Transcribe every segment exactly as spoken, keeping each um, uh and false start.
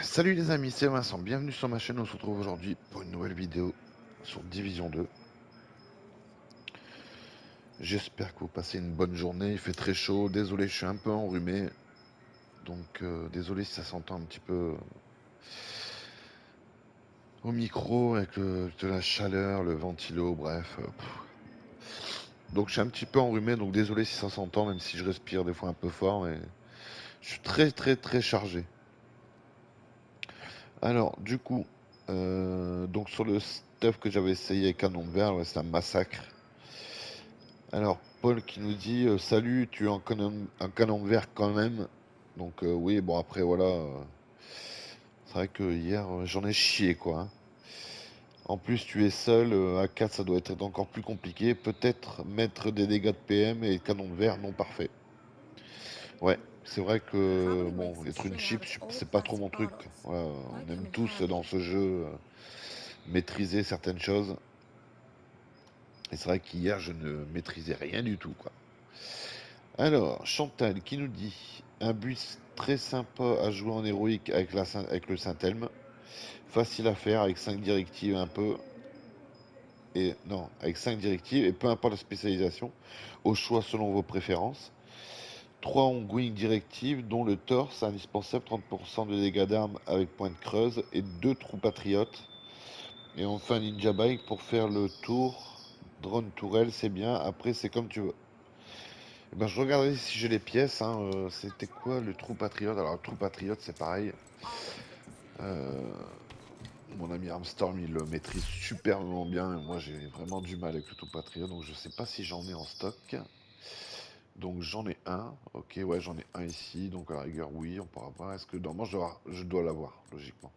Salut les amis, c'est Vincent, bienvenue sur ma chaîne, on se retrouve aujourd'hui pour une nouvelle vidéo sur Division deux. J'espère que vous passez une bonne journée, il fait très chaud, désolé je suis un peu enrhumé, donc euh, désolé si ça s'entend un petit peu au micro avec le- de la chaleur, le ventilo, bref. euh, Donc je suis un petit peu enrhumé, donc désolé si ça s'entend, même si je respire des fois un peu fort, mais je suis très très très chargé. Alors du coup, euh, donc sur le stuff que j'avais essayé avec Canon de Verre, ouais, c'est un massacre. Alors, Paul qui nous dit euh, salut, tu es en canon, un canon vert quand même. Donc, euh, oui, bon, après, voilà. euh, c'est vrai que hier, euh, j'en ai chié, quoi, hein. En plus, tu es seul, euh, à quatre, ça doit être encore plus compliqué. Peut-être mettre des dégâts de P M et canon de verre non parfait. Ouais, c'est vrai que, bon, être une chip, c'est pas trop mon truc. Ouais, on aime tous dans ce jeu euh, maîtriser certaines choses. Et c'est vrai qu'hier, je ne maîtrisais rien du tout, quoi. Alors, Chantal qui nous dit un bus très sympa à jouer en héroïque avec, la, Saint- avec le Saint-Elme. Facile à faire avec cinq directives un peu. Et non, avec cinq directives et peu importe la spécialisation. Au choix selon vos préférences. Trois ongoing directives dont le torse indispensable trente pour cent de dégâts d'armes avec pointe creuse et deux trous patriotes. Et enfin Ninja Bike pour faire le tour. Drone tourelle c'est bien, après c'est comme tu veux. Eh ben, je regarderai si j'ai les pièces, hein, euh, c'était quoi le trou patriote? Alors, le trou patriote, c'est pareil. Euh, mon ami Armstorm, il le maîtrise superbement bien. Et moi, j'ai vraiment du mal avec le trou patriote. Donc, je sais pas si j'en ai en stock. Donc, j'en ai un. Ok, ouais, j'en ai un ici. Donc, à la rigueur, oui, on pourra voir. Est-ce que normalement, je dois, je dois l'avoir, logiquement.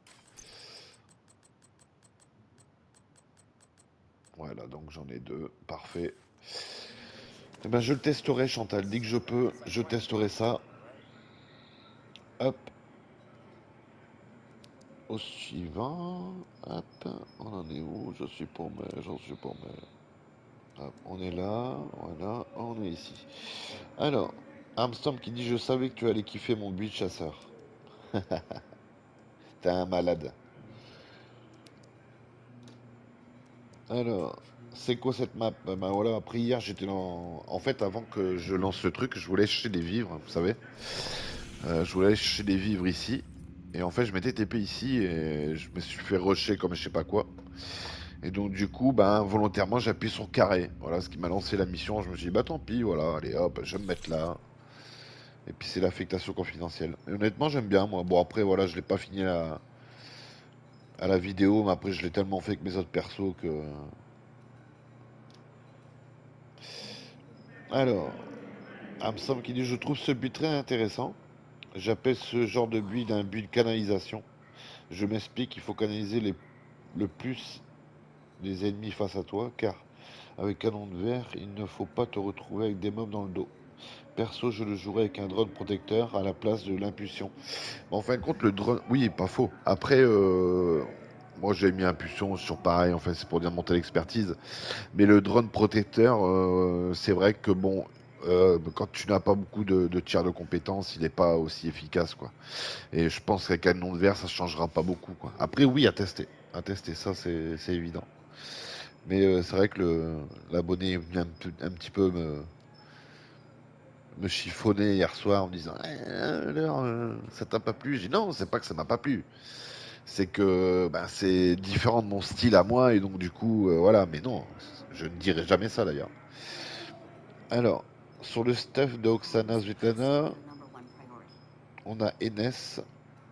Voilà, donc j'en ai deux. Parfait. Eh ben, je le testerai, Chantal. Dès que je peux, je testerai ça. Hop. Au suivant, hop, on en est où? Je suis paumé, j'en suis paumé. Hop, on est là, voilà, on est ici. Alors, Armstrong qui dit je savais que tu allais kiffer mon build chasseur. T'es un malade. Alors, c'est quoi cette map? Ben ben voilà, après hier j'étais dans... En fait, avant que je lance le truc, je voulais chercher des vivres, vous savez. Euh, je voulais chercher des vivres ici. Et en fait, je m'étais T P ici et je me suis fait rusher comme je sais pas quoi. Et donc du coup, ben, volontairement, j'appuie sur carré. Voilà ce qui m'a lancé la mission. Je me suis dit, bah tant pis, voilà, allez hop, je vais me mettre là. Et puis c'est l'affectation confidentielle. Et honnêtement, j'aime bien, moi. Bon, après, voilà, je l'ai pas fini à, à la vidéo, mais après, je l'ai tellement fait avec mes autres persos que... Alors, Amsam qui dit, je trouve ce but très intéressant. J'appelle ce genre de build un build canalisation. Je m'explique, il faut canaliser les, le plus les ennemis face à toi, car avec canon de verre, il ne faut pas te retrouver avec des mobs dans le dos. Perso, je le jouerai avec un drone protecteur à la place de l'impulsion. En fin de compte, le drone, oui, pas faux. Après, euh, moi j'ai mis impulsion sur pareil, enfin c'est pour dire monter l'expertise. Mais le drone protecteur, euh, c'est vrai que bon, euh, quand tu n'as pas beaucoup de, de tiers de compétences, il n'est pas aussi efficace, quoi. Et je pense qu'avec un nom de verre, ça changera pas beaucoup, quoi. Après, oui, à tester. À tester, ça c'est c'est évident. Mais euh, c'est vrai que le- l'abonné est venu un, peu- un petit peu me, me chiffonner hier soir en me disant Eh, alors, euh, ça t'a pas plu? J'ai dit non, c'est pas que ça m'a pas plu. C'est que ben, c'est différent de mon style à moi et donc du coup, euh, voilà. Mais non, je ne dirai jamais ça d'ailleurs. Alors, sur le stuff de Oksana Svetlana, on a Enes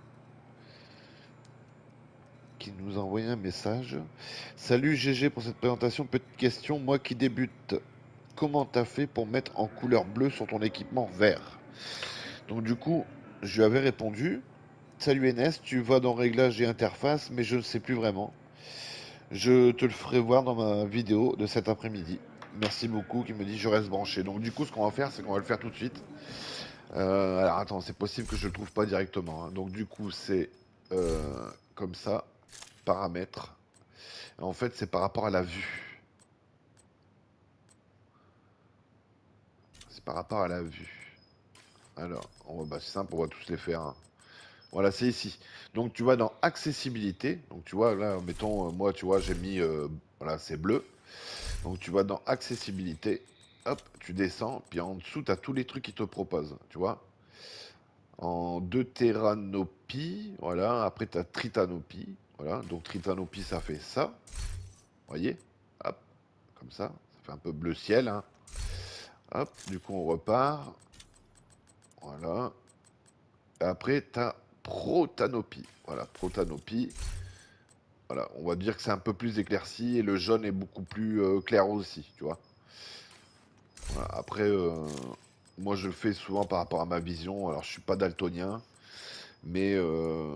qui nous a envoyé un message. Salut G G pour cette présentation. Petite question, moi qui débute, comment t'as fait pour mettre en couleur bleue sur ton équipement vert? Donc du coup, je lui avais répondu, salut Enes, tu vas dans réglages et interface, mais je ne sais plus vraiment. Je te le ferai voir dans ma vidéo de cet après-midi. Merci beaucoup qui me dit je reste branché. Donc du coup, ce qu'on va faire, c'est qu'on va le faire tout de suite. Euh, alors attends, c'est possible que je le trouve pas directement, hein. Donc du coup, c'est euh, comme ça, paramètres. En fait, c'est par rapport à la vue. C'est par rapport à la vue. Alors, on va, bah, c'est simple, on va tous les faire, hein. Voilà, c'est ici. Donc tu vas dans accessibilité. Donc tu vois, là, mettons, euh, moi, tu vois, j'ai mis, euh, voilà, c'est bleu. Donc tu vas dans accessibilité. Hop, tu descends. Puis en dessous, tu as tous les trucs qu'ils te proposent. Tu vois. En deutéranopie. Voilà. Après, tu as tritanopie. Voilà. Donc tritanopie, ça fait ça. Voyez. Hop. Comme ça. Ça fait un peu bleu ciel, hein. Hop. Du coup, on repart. Voilà. Et après, tu as protanopie. Voilà. Protanopie. Voilà, on va dire que c'est un peu plus éclairci et le jaune est beaucoup plus euh, clair aussi, tu vois. Voilà, après, euh, moi je le fais souvent par rapport à ma vision. Alors je suis pas daltonien, mais euh,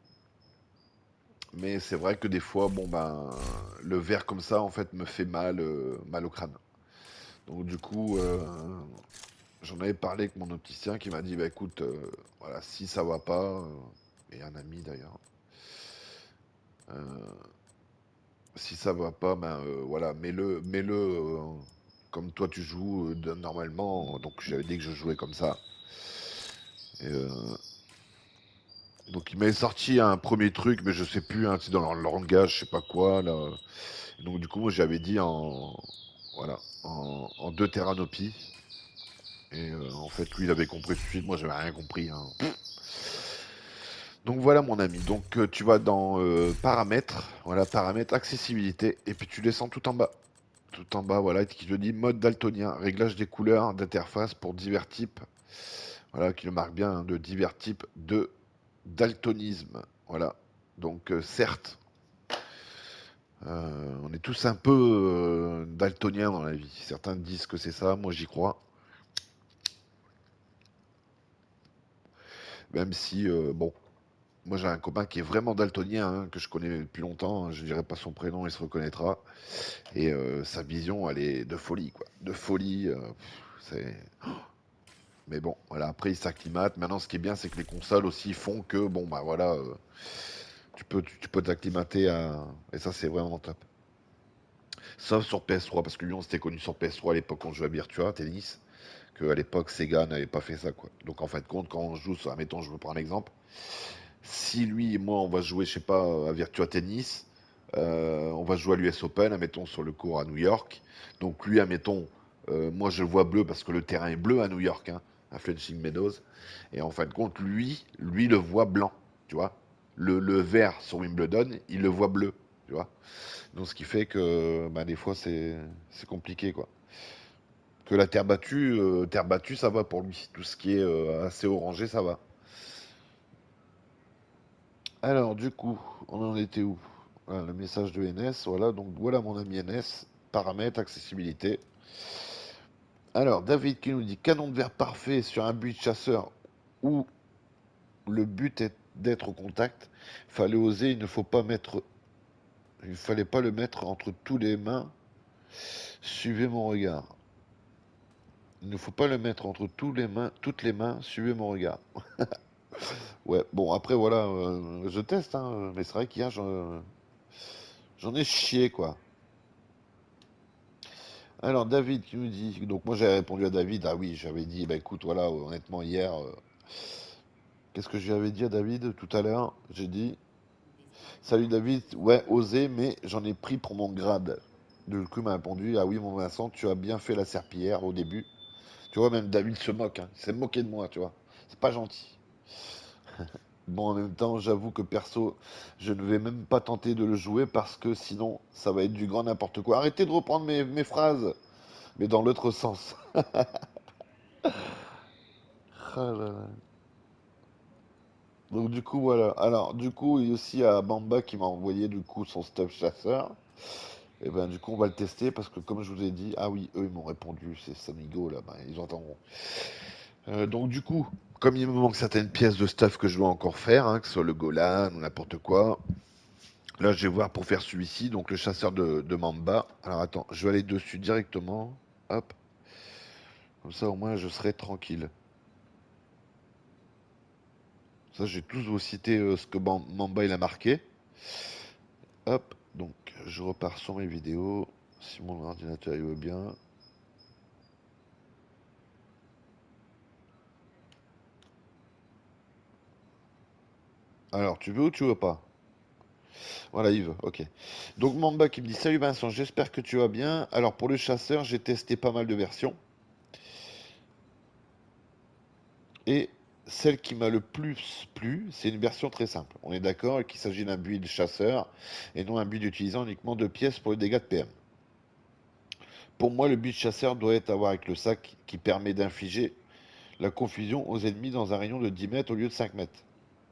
mais c'est vrai que des fois, bon ben, le vert comme ça en fait me fait mal, euh, mal au crâne. Donc du coup, euh, j'en avais parlé avec mon opticien qui m'a dit, bah écoute, euh, voilà, si ça va pas, euh, et un ami d'ailleurs. euh, Si ça va pas, ben euh, voilà, mets-le, mets-le euh, comme toi tu joues euh, de- normalement. Donc j'avais dit que je jouais comme ça. Et, euh, donc il m'avait sorti un premier truc, mais je sais plus, hein, c'est dans leur langage, je sais pas quoi là. Et donc du coup moi j'avais dit en voilà en, en deux terranopie. Et euh, en fait lui il avait compris tout de suite, moi j'avais rien compris, hein. Donc voilà mon ami. Donc euh, tu vas dans euh, paramètres, voilà paramètres, accessibilité, et puis tu descends tout en bas. Tout en bas, voilà, qui te dit mode daltonien, réglage des couleurs d'interface pour divers types, voilà, qui le marque bien, hein, de divers types de daltonisme, voilà. Donc euh, certes, euh, on est tous un peu euh, daltoniens dans la vie. Certains disent que c'est ça, moi j'y crois. Même si, euh, bon, moi j'ai un copain qui est vraiment daltonien, hein, que je connais depuis longtemps, hein, je dirais pas son prénom, il se reconnaîtra. Et euh, sa vision, elle est de folie, quoi. De folie, euh, c'est... Mais bon, voilà, après il s'acclimate. Maintenant, ce qui est bien, c'est que les consoles aussi font que, bon, bah voilà, euh, tu peux tu, tu peux t'acclimater à... Et ça, c'est vraiment top. Sauf sur P S trois, parce que lui, on s'était connu sur P S trois à l'époque quand on jouait à Virtua Tennis, qu'à l'époque, Sega n'avait pas fait ça, quoi. Donc, en fin de compte, quand on joue, sur, admettons, je me prends un exemple, si lui et moi, on va jouer, je sais pas, à Virtua Tennis, euh, on va jouer à l'U S Open, admettons, sur le court à New York. Donc, lui, admettons, euh, moi, je le vois bleu parce que le terrain est bleu à New York, hein, à Flushing Meadows. Et en fin de compte, lui, lui le voit blanc, tu vois. Le, le vert sur Wimbledon, il le voit bleu, tu vois. Donc, ce qui fait que, bah, des fois, c'est c'est compliqué, quoi. Que la terre battue, euh, terre battue, ça va pour lui. Tout ce qui est euh, assez orangé, ça va. Alors, du coup, on en était où? Voilà, le message de N S, voilà, donc voilà mon ami N S, paramètres, accessibilité. Alors, David qui nous dit canon de verre parfait sur un but de chasseur où le but est d'être au contact. Fallait oser, il ne faut pas mettre, il fallait pas le mettre entre tous les mains. Suivez mon regard. Il ne faut pas le mettre entre tous les mains, toutes les mains. Suivez mon regard. Ouais, bon après voilà, euh, je teste, hein, mais c'est vrai qu'hier j'en j'en ai chié quoi. Alors David qui nous dit, donc moi j'avais répondu à David, ah oui, j'avais dit, bah écoute, voilà, euh, honnêtement hier, euh, qu'est-ce que j'avais dit à David tout à l'heure? J'ai dit, salut David, ouais, osé, mais j'en ai pris pour mon grade. Du coup il m'a répondu, ah oui mon Vincent, tu as bien fait la serpillière au début. Tu vois, même David se moque, hein, il s'est moqué de moi, tu vois. C'est pas gentil. Bon, en même temps, j'avoue que perso, je ne vais même pas tenter de le jouer parce que sinon, ça va être du grand n'importe quoi. Arrêtez de reprendre mes, mes phrases, mais dans l'autre sens. Ah là là. Donc du coup voilà. Alors du coup il y a aussi à Bamba qui m'a envoyé du coup son stuff chasseur. Et ben du coup on va le tester parce que comme je vous ai dit, ah oui eux ils m'ont répondu, c'est Samigo là, ben, ils entendront. Euh, donc du coup, comme il me manque certaines pièces de stuff que je dois encore faire, hein, que ce soit le Golan ou n'importe quoi, là je vais voir pour faire celui-ci, donc le chasseur de, de Mamba. Alors attends, je vais aller dessus directement. Hop, comme ça au moins je serai tranquille. Ça j'ai tous vous cité euh, ce que Bam- Mamba il a marqué. Hop, donc je repars sur mes vidéos, si mon ordinateur il veut bien. Alors, tu veux ou tu veux pas? Voilà, il veut, ok. Donc Mamba qui me dit: Salut Vincent, j'espère que tu vas bien. Alors pour le chasseur, j'ai testé pas mal de versions. Et celle qui m'a le plus plu, c'est une version très simple. On est d'accord qu'il s'agit d'un build chasseur et non un build utilisant uniquement deux pièces pour les dégâts de P M. Pour moi, le build chasseur doit être à voir avec le sac qui permet d'infliger la confusion aux ennemis dans un rayon de dix mètres au lieu de cinq mètres.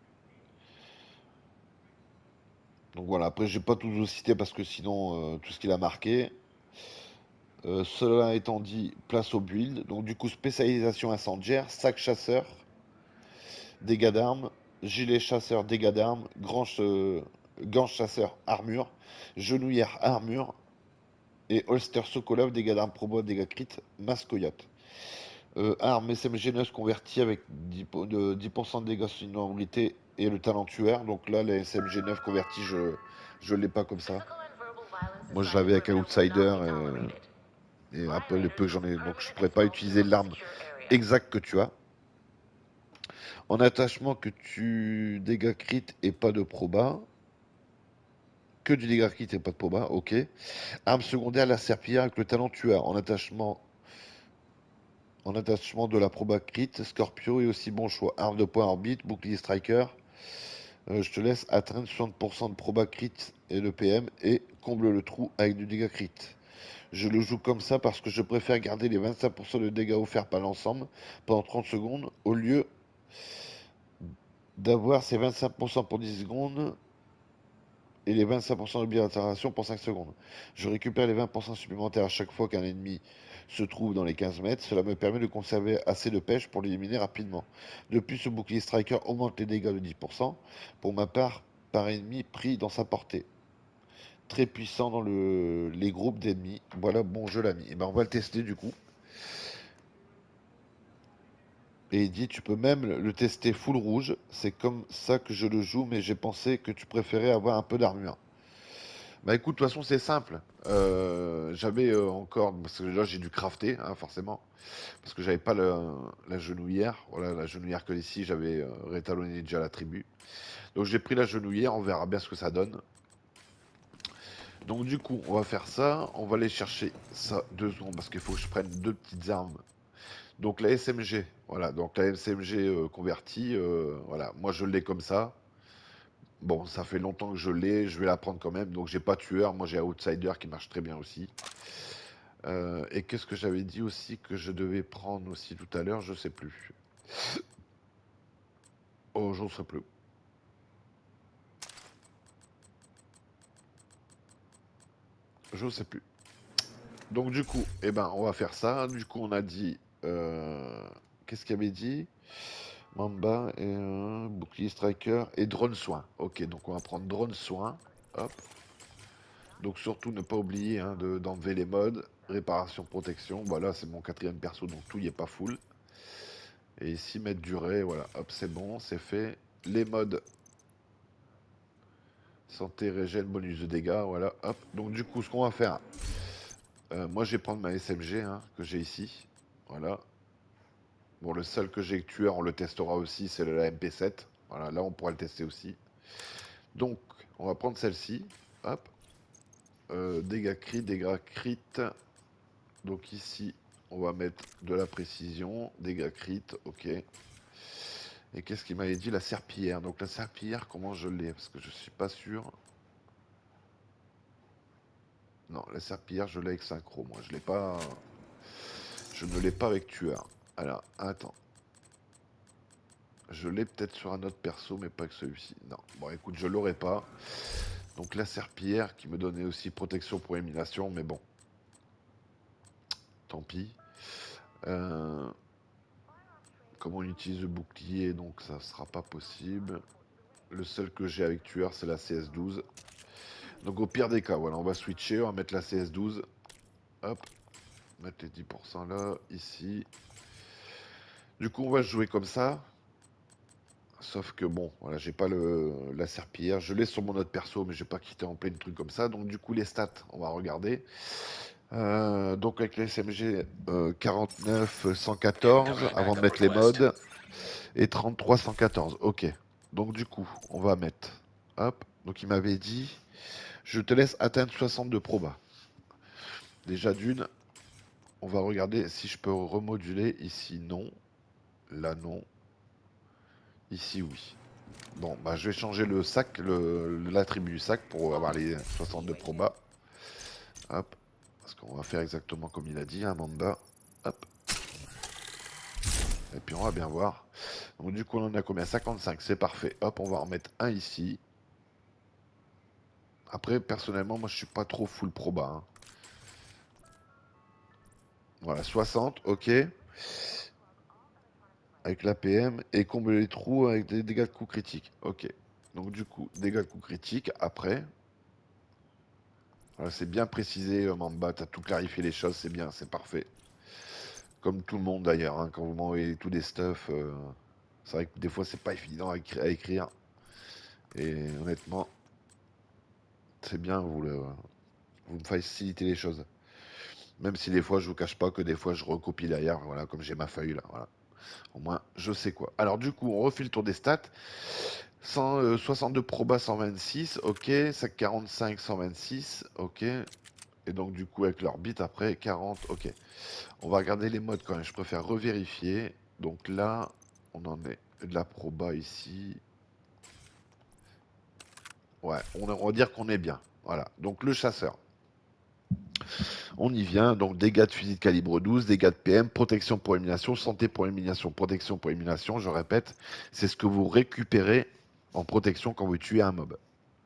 Donc voilà, après je vais pas tout vous citer parce que sinon euh, tout ce qu'il a marqué. Euh, cela étant dit, place au build. Donc du coup, spécialisation incendiaire, sac chasseur, dégâts d'armes, gilet chasseur, dégâts d'armes, grand euh, gants chasseur, armure, genouillère, armure, et holster Sokolov, dégâts d'armes, probot, dégâts crit, mascoyote. Euh, arme S M G neuf converti avec dix, de, dix pour cent de dégâts sur une normalité et le talent tueur. Donc là, les S M G neuf converti, je je l'ai pas comme ça. Moi, je l'avais avec un outsider et, et un peu les peu que j'en ai. Donc je pourrais pas utiliser l'arme exacte que tu as. En attachement que tu dégâts crit et pas de proba. Que du dégât crit et pas de proba, ok. Arme secondaire, la serpillière avec le talent tueur. En attachement, en attachement de la proba crit, Scorpio est aussi bon choix. Arme de poing orbite, bouclier striker. Euh, je te laisse atteindre soixante pour cent de proba crit et de P M et comble le trou avec du dégât crit. Je le joue comme ça parce que je préfère garder les vingt-cinq pour cent de dégâts offerts par l'ensemble pendant trente secondes au lieu d'avoir ces vingt-cinq pour cent pour dix secondes et les vingt-cinq pour cent de bilatération pour cinq secondes. Je récupère les vingt pour cent supplémentaires à chaque fois qu'un ennemi se trouve dans les quinze mètres. Cela me permet de conserver assez de pêche pour l'éliminer rapidement. De plus, ce bouclier striker augmente les dégâts de dix pour cent pour ma part par ennemi pris dans sa portée. Très puissant dans le, les groupes d'ennemis. Voilà, bon jeu l'ami. Et ben on va le tester du coup. Et il dit tu peux même le tester full rouge. C'est comme ça que je le joue, mais j'ai pensé que tu préférais avoir un peu d'armure. Bah écoute, de toute façon c'est simple. Euh, j'avais euh, encore, parce que là j'ai dû crafter, hein, forcément, parce que j'avais pas le- la genouillère. Voilà, la genouillère que ici j'avais euh, rétalonné déjà la tribu. Donc j'ai pris la genouillère, on verra bien ce que ça donne. Donc du coup, on va faire ça, on va aller chercher ça deux secondes parce qu'il faut que je prenne deux petites armes. Donc la S M G, voilà, donc la S M G euh, convertie, euh, voilà, moi je l'ai comme ça. Bon, ça fait longtemps que je l'ai, je vais la prendre quand même. Donc j'ai pas tueur, moi j'ai Outsider qui marche très bien aussi. Euh, et qu'est-ce que j'avais dit aussi que je devais prendre aussi tout à l'heure, je sais plus. Oh, j'en sais plus. Je sais plus. Donc du coup, eh ben, on va faire ça. Du coup, on a dit... euh, qu'est-ce qu'il avait dit? Mamba, et, euh, bouclier striker et drone soin. Ok, donc on va prendre drone soin. Hop. Donc surtout ne pas oublier hein, de- d'enlever les modes. Réparation, protection. Voilà, c'est mon quatrième perso, donc tout y est pas full. Et ici, mettre durée, voilà, hop, c'est bon, c'est fait. Les modes, santé, régène, bonus de dégâts, voilà, hop. Donc du coup, ce qu'on va faire, euh, moi je vais prendre ma S M G hein, que j'ai ici, voilà. Bon, le seul que j'ai tueur, on le testera aussi, c'est la M P sept. Voilà, là on pourra le tester aussi. Donc, on va prendre celle-ci, hop. Euh, dégâts crit, dégâts crit. Donc ici, on va mettre de la précision, dégâts crit, ok. Et qu'est-ce qu'il m'avait dit? La serpillière. Donc la serpillière, comment je l'ai? Parce que je suis pas sûr. Non, la serpillière, je l'ai avec synchro. Moi, je l'ai pas. Je ne l'ai pas avec tueur. Alors, attends. Je l'ai peut-être sur un autre perso, mais pas que celui-ci. Non. Bon, écoute, je l'aurai pas. Donc la serpillière qui me donnait aussi protection pour élimination, mais bon. Tant pis. Euh... Comment on utilise le bouclier, donc ça sera pas possible. Le seul que j'ai avec tueur, c'est la C S douze. Donc au pire des cas, voilà, on va switcher, on va mettre la C S douze. Hop, mettre les dix pour cent là, ici. Du coup, on va jouer comme ça. Sauf que bon, voilà, j'ai pas le, la serpillière. Je l'ai sur mon autre perso, mais j'ai pas quitté en plein truc comme ça. Donc du coup, les stats, on va regarder. Euh, donc avec les S M G euh, quarante-neuf cent quatorze, avant de mettre les modes. Et trente-trois cent quatorze, ok. Donc du coup, on va mettre, hop, donc il m'avait dit, je te laisse atteindre soixante de proba. Déjà d'une, on va regarder si je peux remoduler. Ici non, là non, ici oui. Bon, bah je vais changer le sac, le- l'attribut du sac pour avoir les soixante de proba. Hop, parce qu'on va faire exactement comme il a dit, un Mamba. Hop. Et puis on va bien voir. Donc du coup on en a combien? cinquante-cinq, c'est parfait. Hop, on va en mettre un ici. Après, personnellement, moi je suis pas trop full proba, hein. Voilà, soixante, ok. Avec l'A P M et combler les trous avec des dégâts de coups critiques. Ok. Donc du coup, dégâts de coups critiques. Après, voilà, c'est bien précisé, euh, Mamba, t'as tout clarifié les choses, c'est bien, c'est parfait. Comme tout le monde d'ailleurs, hein, quand vous m'envoyez tous des stuff, euh, c'est vrai que des fois c'est pas évident à, écri- à écrire. Et honnêtement, c'est bien, vous, le, vous me facilitez les choses. Même si des fois je vous cache pas que des fois je recopie derrière, voilà, comme j'ai ma feuille là, voilà. Au moins je sais quoi. Alors du coup, on refait le tour des stats. cent, euh, soixante-deux proba, cent vingt-six, ok. Sac quarante-cinq, cent vingt-six, ok. Et donc du coup avec l'orbite après quarante, ok. On va regarder les modes quand même, je préfère revérifier. Donc là, on en est de la proba ici. Ouais, on, on va dire qu'on est bien. Voilà, donc le chasseur. On y vient, donc dégâts de fusil de calibre douze, dégâts de P M, protection pour élimination, santé pour élimination, protection pour élimination, je répète, c'est ce que vous récupérez en protection quand vous tuez un mob.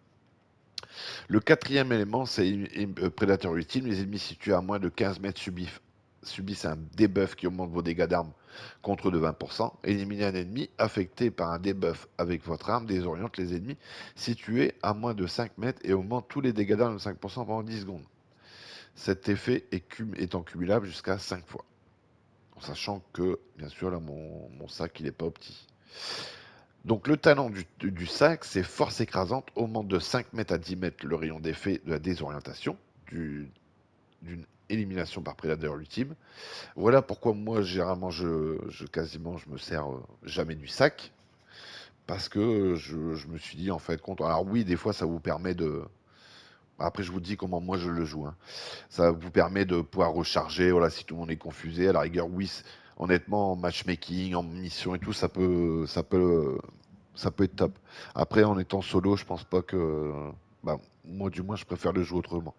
Le quatrième élément, c'est euh, prédateur ultime. Les ennemis situés à moins de quinze mètres subissent, subissent un debuff qui augmente vos dégâts d'armes contre de vingt pour cent. Éliminer un ennemi affecté par un debuff avec votre arme désoriente les ennemis situés à moins de cinq mètres et augmente tous les dégâts d'armes de cinq pour cent pendant dix secondes. Cet effet est cum étant cumulable jusqu'à cinq fois. En sachant que, bien sûr, là, mon, mon sac, il n'est pas petit. Donc le talent du, du sac, c'est force écrasante, augmente de cinq mètres à dix mètres le rayon d'effet de la désorientation, du, d'une élimination par prédateur ultime. Voilà pourquoi moi, généralement, je, je quasiment, je me sers euh, jamais du sac. Parce que je, je me suis dit, en fait, compte. Alors oui, des fois, ça vous permet de... Après, je vous dis comment moi je le joue, hein. Ça vous permet de pouvoir recharger, voilà, si tout le monde est confusé. À la rigueur, oui, honnêtement, en matchmaking, en mission et tout, ça peut, ça peut, ça peut être top. Après, en étant solo, je pense pas que, bah, moi du moins, je préfère le jouer autrement.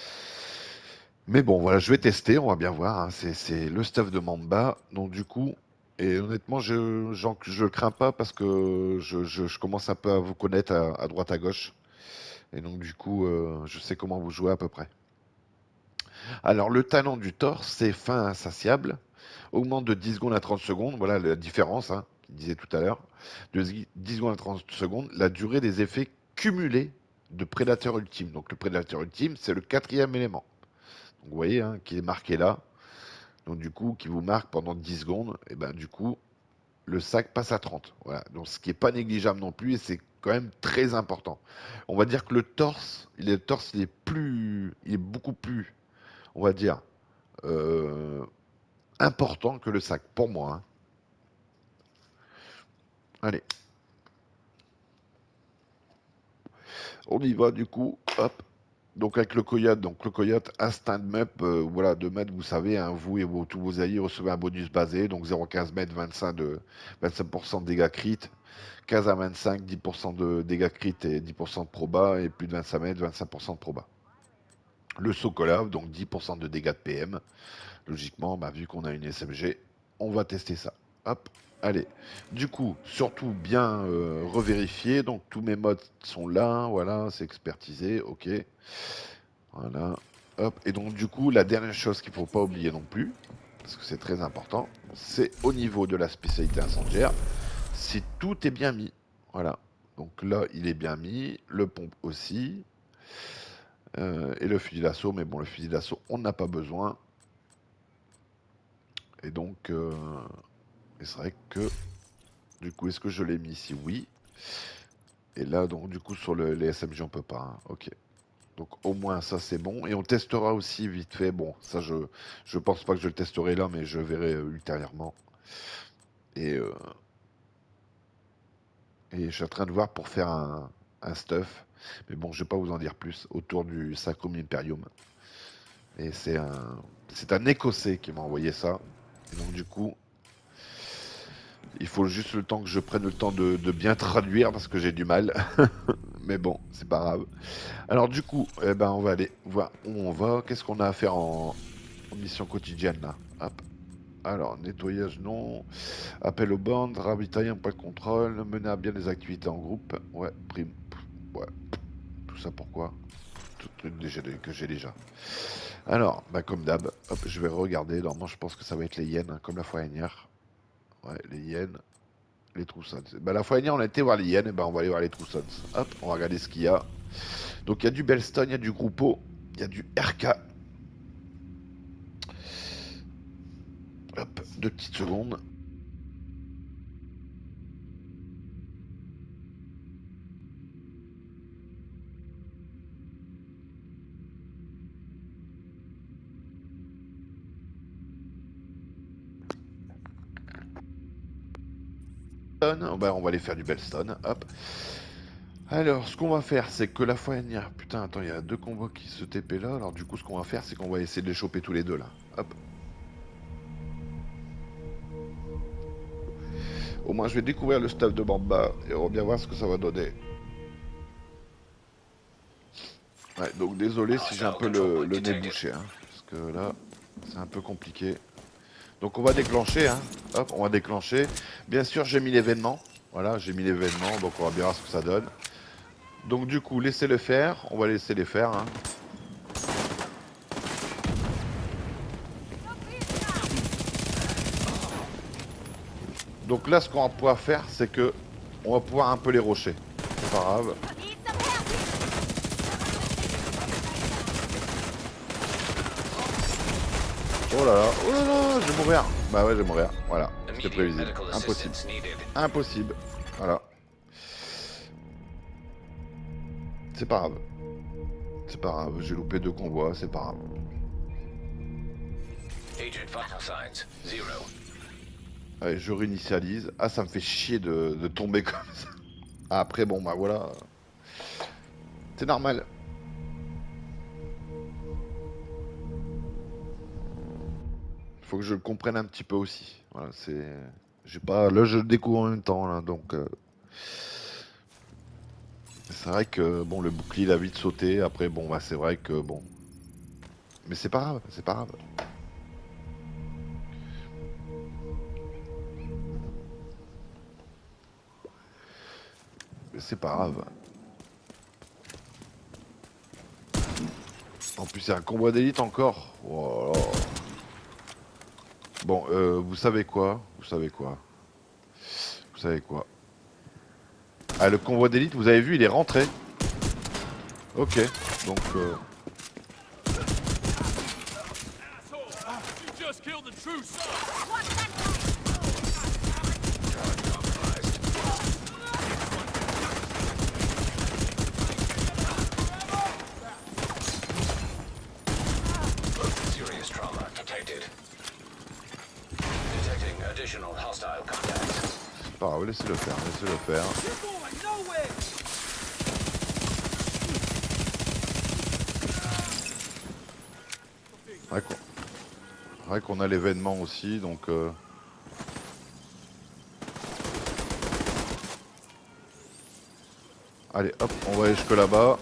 Mais bon, voilà, je vais tester, on va bien voir, hein. C'est, c'est le stuff de Mamba, donc du coup, et honnêtement, je, j'en- je le crains pas parce que je, je- je commence un peu à vous connaître à, à droite à gauche, et donc du coup, euh, je sais comment vous jouez à peu près. Alors, le talent du torse, c'est fin insatiable, augmente de dix secondes à trente secondes, voilà la différence, hein, qu'il disait tout à l'heure, de dix secondes à trente secondes, la durée des effets cumulés de prédateur ultime. Donc, le prédateur ultime, c'est le quatrième élément. Donc, vous voyez, hein, qui est marqué là. Donc, du coup, qui vous marque pendant dix secondes, et ben du coup, le sac passe à trente. Voilà. Donc, ce qui n'est pas négligeable non plus, et c'est quand même très important. On va dire que le torse, il est, le torse, il est plus, il est beaucoup plus, on va dire, euh, important que le sac, pour moi, hein. Allez, on y va du coup. Hop. Donc avec le coyote, donc le coyote instant map, euh, voilà, de mètres, vous savez, hein, vous et vos, tous vos alliés recevez un bonus basé, donc zéro virgule quinze mètres, vingt-cinq de vingt-cinq pour cent de dégâts crit, quinze à vingt-cinq, dix pour cent de dégâts crit et dix pour cent de proba, et plus de vingt-cinq mètres, vingt-cinq pour cent de proba. Le Sokolov, donc dix pour cent de dégâts de P M. Logiquement, bah, vu qu'on a une S M G, on va tester ça. Hop, allez. Du coup, surtout bien euh, revérifier. Donc tous mes modes sont là, voilà, c'est expertisé, ok. Voilà, hop. Et donc du coup, la dernière chose qu'il ne faut pas oublier non plus, parce que c'est très important, c'est au niveau de la spécialité incendiaire, si tout est bien mis. Voilà. Donc là, il est bien mis, le pompe aussi, euh, et le fusil d'assaut, mais bon, le fusil d'assaut, on n'a pas besoin. Et donc, euh, et c'est vrai que, du coup, est-ce que je l'ai mis ici? Oui. Et là, donc, du coup, sur le, les S M G, on peut pas, hein. Ok. Donc, au moins, ça, c'est bon. Et on testera aussi vite fait. Bon, ça, je je pense pas que je le testerai là, mais je verrai euh, ultérieurement. Et, euh, Et je suis en train de voir pour faire un, un stuff. Mais bon, je vais pas vous en dire plus. Autour du Sacrum Imperium. Et c'est un, c'est un Écossais qui m'a envoyé ça. Et donc du coup, il faut juste le temps que je prenne le temps de, de bien traduire parce que j'ai du mal. Mais bon, c'est pas grave. Alors du coup, eh ben, on va aller voir où on va. Qu'est-ce qu'on a à faire en, en mission quotidienne là? Hop. Alors, nettoyage non. Appel aux bandes, ravitailler un point de contrôle, mener à bien des activités en groupe. Ouais, prime. Ouais. Tout ça pourquoi? Tout truc déjà que j'ai déjà. Alors, bah comme d'hab, hop, je vais regarder. Normalement, je pense que ça va être les hyènes, hein, comme la fois dernière. Ouais, les hyènes, les troussons. Bah la fois dernière, on a été voir les hyènes, et bah on va aller voir les troussons. Hop, on va regarder ce qu'il y a. Donc il y a du Bellstone, il y a du Groupo, il y a du R K. Hop, deux petites secondes. Bah, on va aller faire du Bellstone, hop. Alors, ce qu'on va faire, c'est que la fois dernière... Putain, attends, il y a deux convois qui se T P là. Alors du coup, ce qu'on va faire, c'est qu'on va essayer de les choper tous les deux, là. Hop. Au moins, je vais découvrir le stuff de Bamba et on va bien voir ce que ça va donner. Ouais, donc désolé si j'ai un peu le, le nez bouché, hein, parce que là, c'est un peu compliqué. Donc on va déclencher, hein. Hop, on va déclencher. Bien sûr, j'ai mis l'événement. Voilà, j'ai mis l'événement, donc on va bien voir ce que ça donne. Donc du coup, laissez-le faire. On va laisser les faire, hein. Donc là, ce qu'on va pouvoir faire, c'est que on va pouvoir un peu les rocher. C'est pas grave. Oh là là, oh là là, je vais mourir. Bah ouais, je vais mourir. Voilà, c'était prévisible. Impossible. Impossible. Voilà. C'est pas grave. C'est pas grave, j'ai loupé deux convois, c'est pas grave. Allez, je réinitialise. Ah, ça me fait chier de, de tomber comme ça. Ah, après, bon, bah voilà. C'est normal. Faut que je le comprenne un petit peu aussi. Voilà, c'est... J'ai pas... Là, je le découvre en même temps, là, donc... Euh... C'est vrai que, bon, le bouclier, il a vite sauté. Après, bon, bah, c'est vrai que, bon... Mais c'est pas grave, c'est pas grave. Mais c'est pas grave. En plus, c'est un convoi d'élite encore. Oh là là. Bon, euh, vous savez quoi? Vous savez quoi? Vous savez quoi? Ah, le convoi d'élite, vous avez vu, il est rentré. Ok, donc... Euh... C'est pas grave, laissez-le faire, laissez-le faire. Ouais, quoi. Ouais, qu'on a l'événement aussi, donc... Euh... Allez, hop, on va aller jusque là-bas.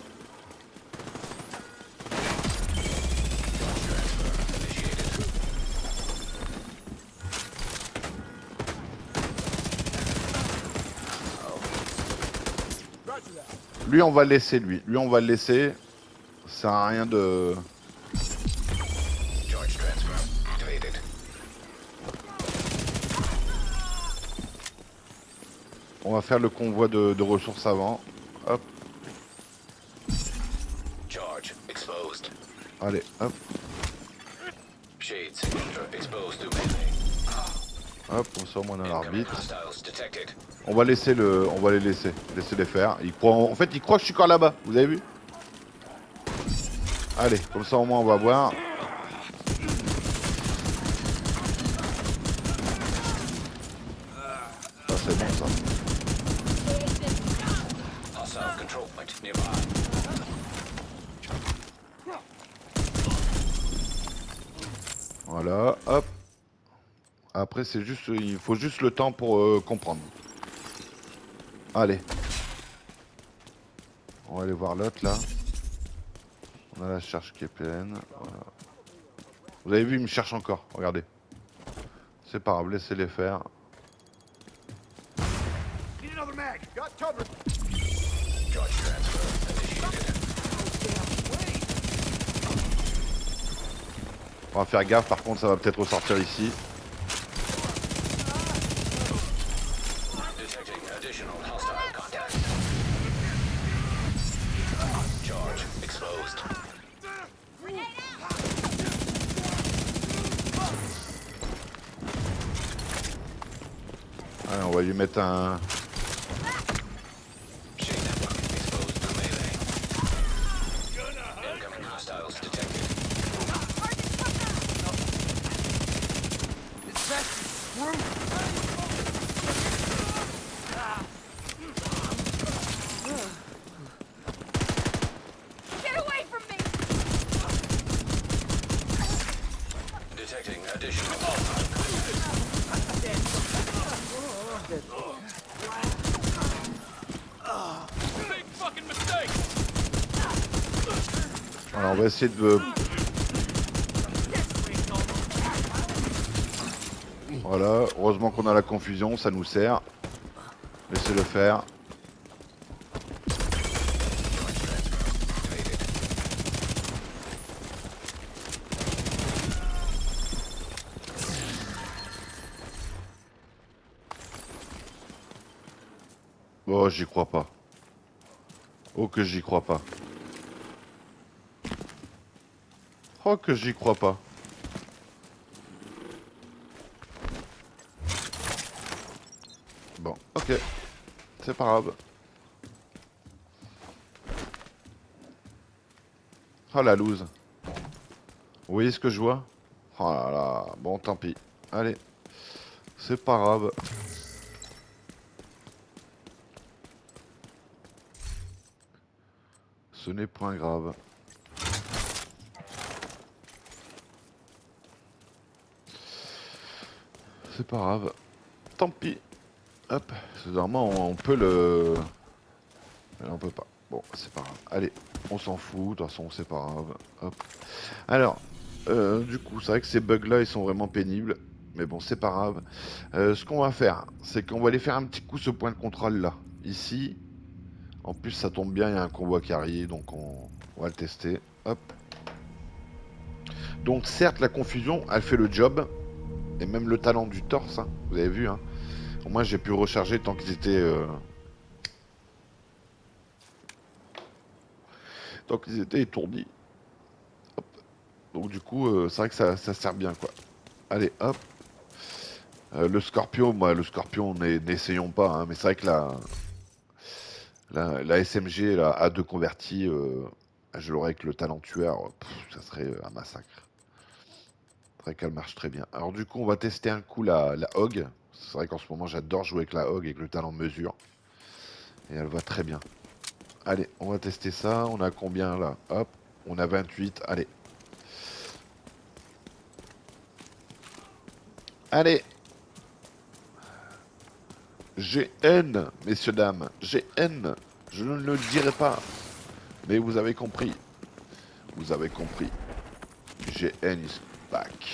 Lui, on va le laisser, lui. Lui, on va le laisser. Ça sert à rien de... On va faire le convoi de, de ressources avant. Hop. Allez, hop. Hop, on sort moins dans l'arbitre. On va laisser le. On va les laisser. Laisser les faire. Ils croient, en fait, ils croient que je suis encore là-bas. Vous avez vu? Allez, comme ça au moins on va voir. Ça c'est bon ça. Voilà, hop. Après c'est juste, il faut juste le temps pour euh, comprendre. Allez. On va aller voir l'autre là. On a la charge qui est pleine. Voilà. Vous avez vu, il me cherche encore, regardez. C'est pas grave, laissez-les faire. On va faire gaffe, par contre ça va peut-être ressortir ici. Allez, on va lui mettre un... Alors on va essayer de... Voilà, heureusement qu'on a la confusion, ça nous sert. Laissez-le faire. Oh, j'y crois pas. Oh, que j'y crois pas. Oh, que j'y crois pas. Bon, ok. C'est pas grave. Oh la loose. Vous voyez ce que je vois? Oh là là. Bon, tant pis. Allez. C'est pas grave. Ce n'est point grave. C'est pas grave. Tant pis. Hop. Normalement, on, on peut le... Mais on peut pas. Bon, c'est pas grave. Allez, on s'en fout. De toute façon, c'est pas grave. Hop. Alors, euh, du coup, c'est vrai que ces bugs-là, ils sont vraiment pénibles. Mais bon, c'est pas grave. Euh, ce qu'on va faire, c'est qu'on va aller faire un petit coup ce point de contrôle-là. Ici. En plus, ça tombe bien, il y a un convoi qui arrive. Donc, on, on va le tester. Hop. Donc, certes, la confusion, elle fait le job. Et même le talent du torse, hein, vous avez vu. Hein. Au moins, j'ai pu recharger tant qu'ils étaient... Euh... Tant qu'ils étaient étourdis. Hop. Donc du coup, euh, c'est vrai que ça, ça sert bien, quoi. Allez, hop. Euh, le scorpion, moi, le scorpion, n'essayons pas. Hein, mais c'est vrai que la, la, la S M G, la A deux convertie, euh, je l'aurais avec le talent tueur. Pff, ça serait un massacre. C'est vrai qu'elle marche très bien. Alors du coup, on va tester un coup la, la Hog. C'est vrai qu'en ce moment, j'adore jouer avec la Hog, avec le talent mesure. Et elle va très bien. Allez, on va tester ça. On a combien là? Hop, on a vingt-huit. Allez. Allez. J'ai haine, messieurs, dames. J'ai haine. Je ne le dirai pas. Mais vous avez compris. Vous avez compris. J'ai haine is back.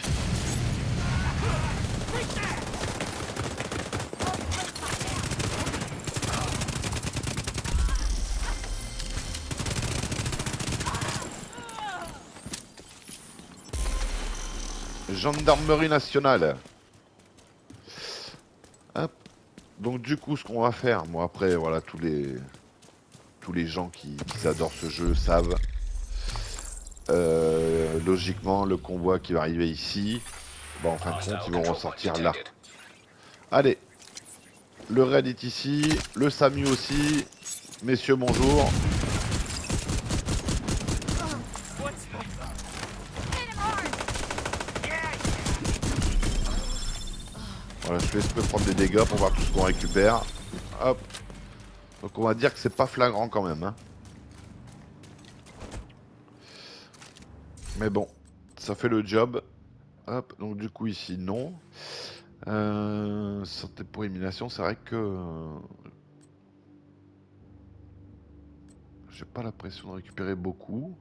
Gendarmerie nationale. Hop. Donc du coup, ce qu'on va faire, moi après, voilà, tous les tous les gens qui, qui adorent ce jeu savent. Euh, logiquement, le convoi qui va arriver ici, bon, en fin de compte, ils vont ressortir là. Allez, le raid est ici, le SAMU aussi. Messieurs, bonjour. Voilà, je vais essayer de prendre des dégâts pour voir tout ce qu'on récupère. Hop. Donc on va dire que c'est pas flagrant quand même. Hein. Mais bon, ça fait le job. Hop, donc du coup ici non. Euh, santé pour élimination, c'est vrai que... euh, j'ai pas l'impression de récupérer beaucoup.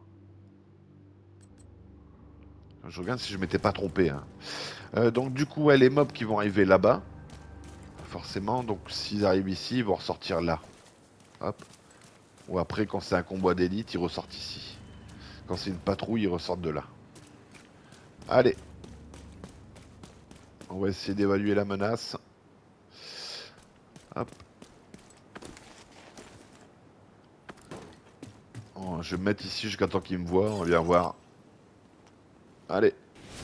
Je regarde si je m'étais pas trompé. Hein. Euh, donc du coup, ouais, les mobs qui vont arriver là-bas, forcément, donc s'ils arrivent ici, ils vont ressortir là. Hop. Ou après, quand c'est un combat d'élite, ils ressortent ici. Quand c'est une patrouille, ils ressortent de là. Allez. On va essayer d'évaluer la menace. Hop. Oh, je vais me mettre ici jusqu'à temps qu'ils me voient. On vient voir. Allez.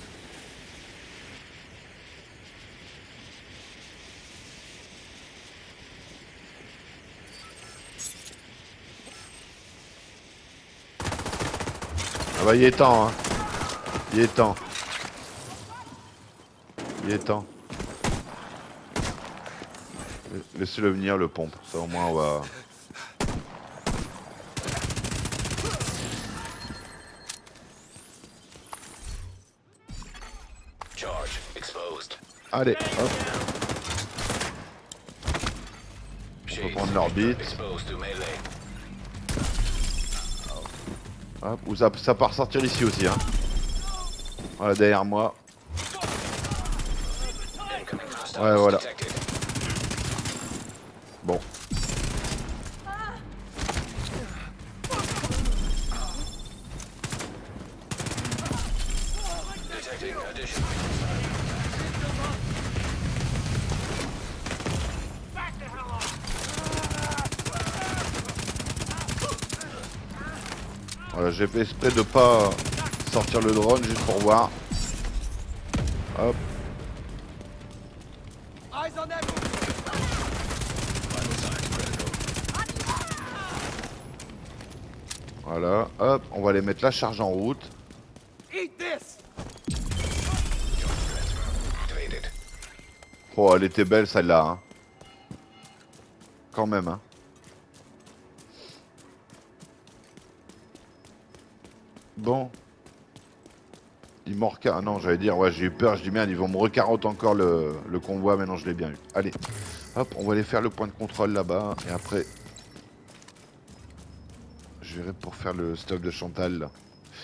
Ah bah il est temps, hein. Il est temps. Il est temps. Laissez-le venir, le pompe. Ça au moins on va... Allez, hop. On peut prendre l'orbite. Hop, ou ça, ça part sortir ici aussi, hein. Voilà, derrière moi. Ouais, voilà. Bon. Voilà, j'ai fait exprès de pas sortir le drone juste pour voir. Hop. Voilà, hop, on va les mettre la charge en route. Oh, elle était belle celle-là, hein. Quand même, hein. Bon. Il m'en reca... Ah non, j'allais dire, ouais, j'ai eu peur, je dis merde, ils vont me recarotter encore le, le convoi, mais non, je l'ai bien eu. Allez, hop, on va aller faire le point de contrôle là-bas, et après... Je verrai pour faire le stuff de Chantal, là.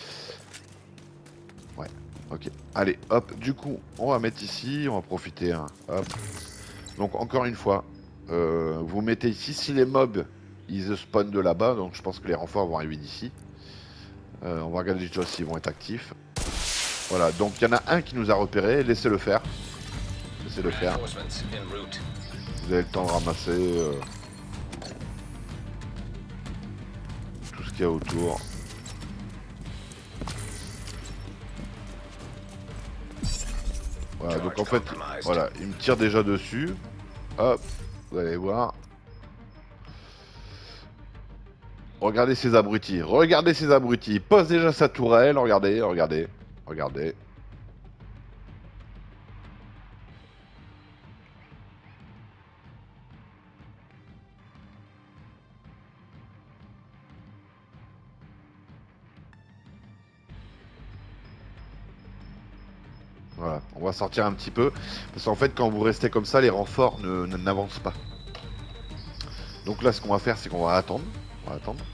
Ouais, ok. Allez, hop, du coup, on va mettre ici, on va profiter, hein. Hop. Donc, encore une fois, euh, vous mettez ici, si les mobs, ils spawnent de là-bas, donc je pense que les renforts vont arriver d'ici. Euh, on va regarder déjà s'ils vont être actifs. Voilà, donc il y en a un qui nous a repéré, laissez-le faire. Laissez-le faire. Vous avez le temps de ramasser euh, tout ce qu'il y a autour. Voilà, donc en fait, voilà, il me tire déjà dessus. Hop, vous allez voir. Regardez ces abrutis, regardez ces abrutis. Il pose déjà sa tourelle, regardez, regardez, regardez. Voilà, on va sortir un petit peu. Parce qu'en fait, quand vous restez comme ça, les renforts ne, ne- n'avancent pas. Donc là, ce qu'on va faire, c'est qu'on va attendre. On va attendre.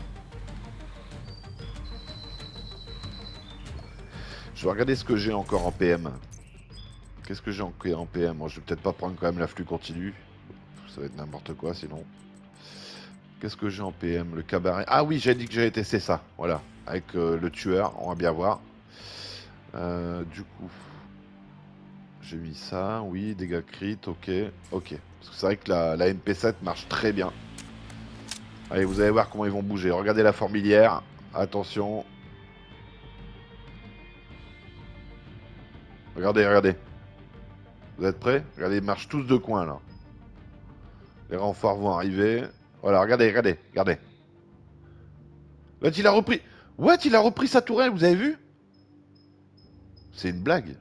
Je vais regarder ce que j'ai encore en P M. Qu'est-ce que j'ai en en P M? Moi, je vais peut-être pas prendre quand même la flux continu. Ça va être n'importe quoi sinon. Qu'est-ce que j'ai en P M? Le cabaret. Ah oui, j'ai dit que j'avais testé ça. Voilà. Avec euh, le tueur, on va bien voir. Euh, du coup, j'ai mis ça. Oui, dégâts crit. Ok. Ok. Parce que c'est vrai que la, la M P sept marche très bien. Allez, vous allez voir comment ils vont bouger. Regardez la fourmilière. Attention. Regardez, regardez. Vous êtes prêts? Regardez, ils marchent tous de coin là. Les renforts vont arriver. Voilà, regardez, regardez, regardez. What, il a repris. What, il a repris sa tourelle, vous avez vu? C'est une blague.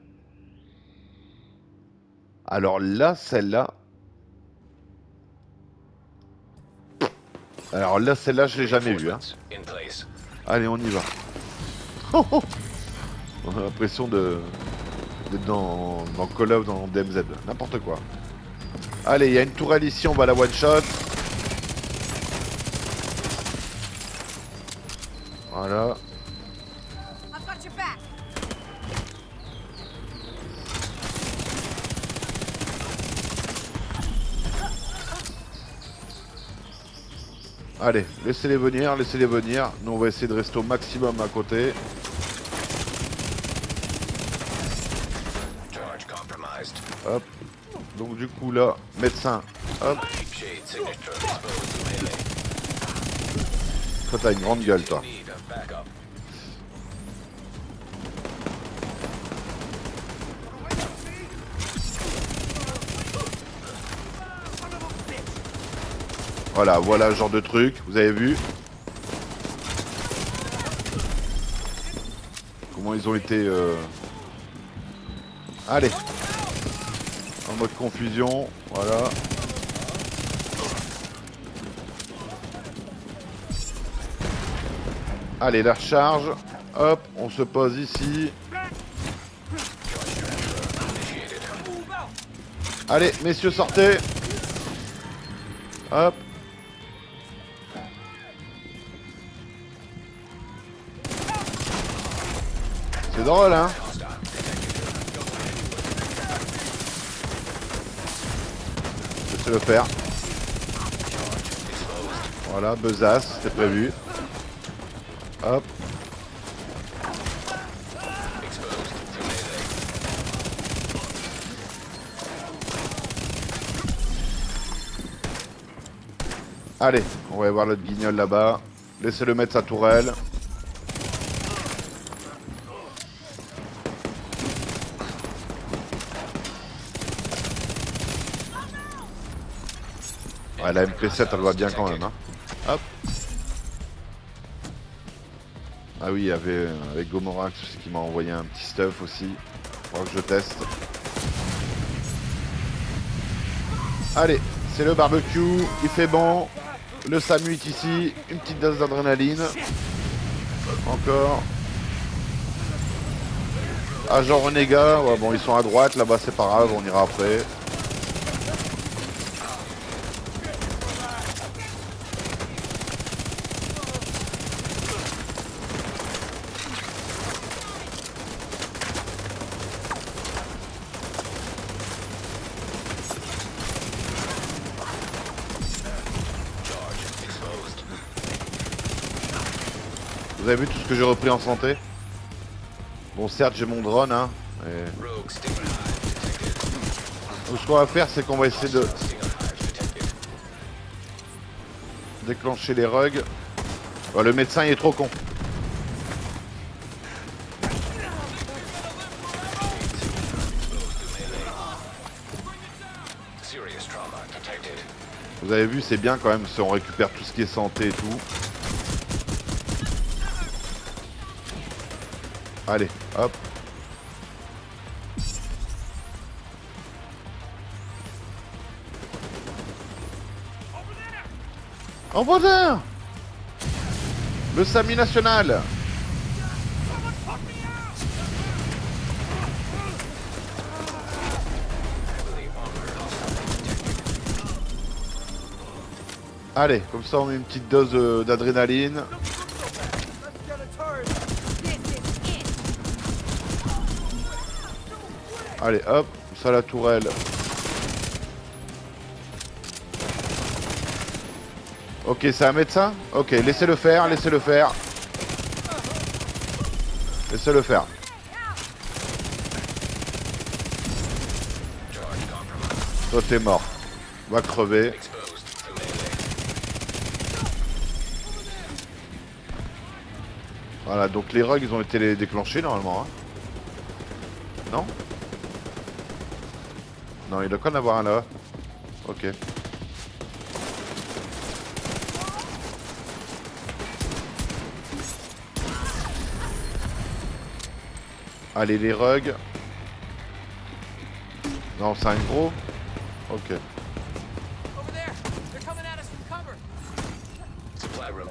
Alors là, celle-là. Alors là, celle-là, je l'ai jamais vue. Hein. Allez, on y va. On a l'impression de d'être dans, dans Call of, dans D M Z. N'importe quoi. Allez, il y a une tourelle ici, on va la one-shot. Voilà. Allez, laissez-les venir, laissez-les venir. Nous, on va essayer de rester au maximum à côté. Hop. Donc du coup là, médecin. Hop. Toi, t'as une grande gueule, toi. Voilà, voilà le genre de truc, vous avez vu comment ils ont été euh... Allez, en mode confusion, voilà. Allez, la recharge, hop, on se pose ici. Allez, messieurs, sortez. Hop. C'est drôle, hein. Laissez le faire. Voilà, besace, c'était prévu. Hop. Allez, on va aller voir l'autre guignol là-bas. Laissez-le mettre sa tourelle. Ouais, la M P sept, elle va bien quand même. Hein. Hop. Ah oui, il y avait euh, avec Gomorax qui m'a envoyé un petit stuff aussi. Faudra que je teste. Allez, c'est le barbecue. Il fait bon. Le Samu est ici. Une petite dose d'adrénaline. Encore. Agent Renégat. Ouais, bon, ils sont à droite. Là-bas, c'est pas grave. On ira après. Vous avez vu tout ce que j'ai repris en santé? Bon, certes, j'ai mon drone, hein. Et... donc, ce qu'on va faire, c'est qu'on va essayer de déclencher les rugs. Oh, le médecin, il est trop con. Vous avez vu, c'est bien quand même si on récupère tout ce qui est santé et tout. Allez, hop. En voisin. Le Sami national. Allez, comme ça on met une petite dose euh, d'adrénaline. Allez, hop, ça la tourelle. Ok, c'est un médecin? Ok, laissez-le faire, laissez-le faire. Laissez-le faire. Toi, t'es mort. Va crever. Voilà, donc les rugs, ils ont été déclenchés normalement. Hein. Non? Non, il doit quand en avoir un là. Ok. Allez, les rugs. Non, c'est un gros. Ok.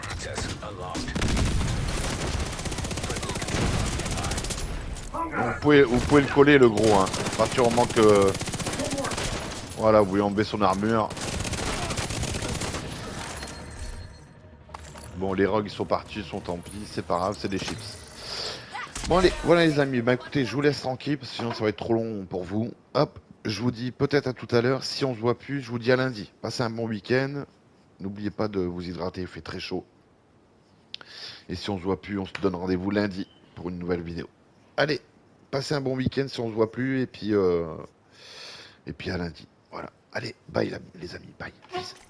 Vous pouvez, vous pouvez le coller le gros, hein. À partir du moment que... Voilà, vous pouvez enlever son armure. Bon, les rogues ils sont partis, ils sont tant pis, c'est pas grave, c'est des chips. Bon allez, voilà les amis, bah écoutez, je vous laisse tranquille, parce que sinon ça va être trop long pour vous. Hop, je vous dis peut-être à tout à l'heure, si on se voit plus, je vous dis à lundi. Passez un bon week-end, n'oubliez pas de vous hydrater, il fait très chaud. Et si on se voit plus, on se donne rendez-vous lundi pour une nouvelle vidéo. Allez, passez un bon week-end si on se voit plus, et puis, euh, et puis à lundi. Voilà, allez, bye les amis, bye, peace.